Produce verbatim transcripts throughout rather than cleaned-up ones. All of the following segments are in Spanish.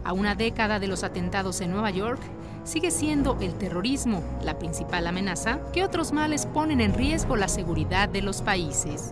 A una década de los atentados en Nueva York, sigue siendo el terrorismo la principal amenaza que otros males ponen en riesgo la seguridad de los países.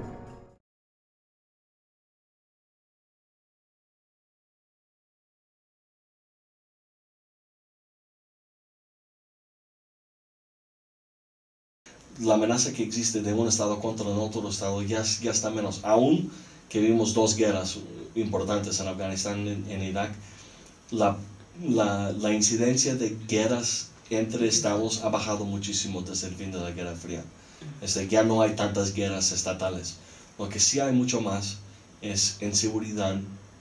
La amenaza que existe de un estado contra otro estado ya, ya está menos. Aún que vimos dos guerras importantes en Afganistán y en, en Irak, la, la, la incidencia de guerras entre estados ha bajado muchísimo desde el fin de la Guerra Fría. Este, ya no hay tantas guerras estatales. Lo que sí hay mucho más es inseguridad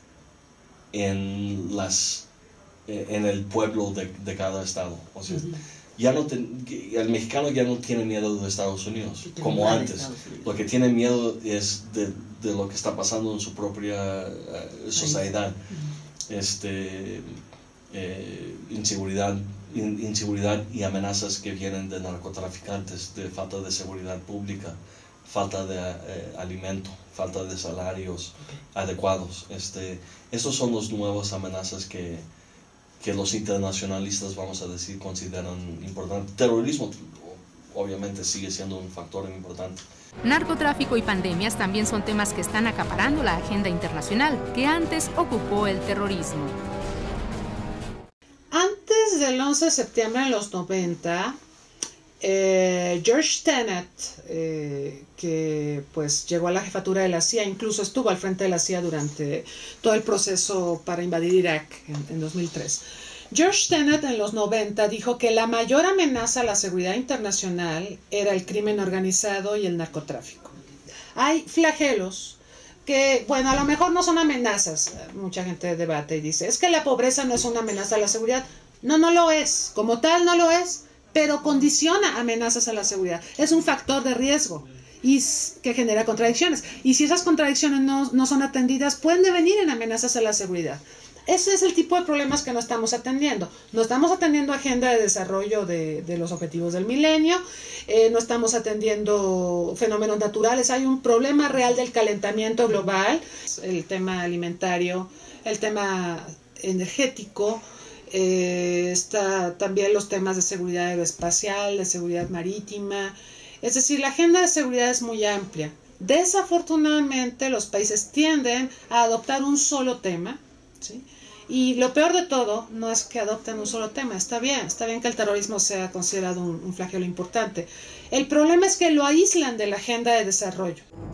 en, las, en el pueblo de, de cada estado. O sea, uh-huh. Ya no te, el mexicano ya no tiene miedo de Estados Unidos, como antes. Lo que tiene miedo es de, de lo que está pasando en su propia uh, sociedad. Uh-huh. Este, eh, inseguridad, in, inseguridad y amenazas que vienen de narcotraficantes, de falta de seguridad pública, falta de eh, alimento, falta de salarios okay. adecuados. Este, esos son las nuevas amenazas que que los internacionalistas, vamos a decir, consideran importante. Terrorismo, obviamente, sigue siendo un factor importante. Narcotráfico y pandemias también son temas que están acaparando la agenda internacional, que antes ocupó el terrorismo. Antes del once de septiembre de los noventa, eh, George Tenet, eh, que pues llegó a la jefatura de la C I A, incluso estuvo al frente de la C I A durante todo el proceso para invadir Irak en, en dos mil tres. George Tenet en los noventa dijo que la mayor amenaza a la seguridad internacional era el crimen organizado y el narcotráfico. Hay flagelos que, bueno, a lo mejor no son amenazas. Mucha gente debate y dice, es que la pobreza no es una amenaza a la seguridad. No, no lo es. Como tal no lo es, pero condiciona amenazas a la seguridad. Es un factor de riesgo y que genera contradicciones. Y si esas contradicciones no, no son atendidas, pueden devenir en amenazas a la seguridad. Ese es el tipo de problemas que no estamos atendiendo. No estamos atendiendo agenda de desarrollo de, de los objetivos del milenio, eh, no estamos atendiendo fenómenos naturales. Hay un problema real del calentamiento global, el tema alimentario, el tema energético, eh, está también los temas de seguridad aeroespacial, de seguridad marítima. Es decir, la agenda de seguridad es muy amplia. Desafortunadamente, los países tienden a adoptar un solo tema, ¿sí? Y lo peor de todo no es que adopten un solo tema. Está bien, está bien que el terrorismo sea considerado un, un flagelo importante. El problema es que lo aíslan de la agenda de desarrollo.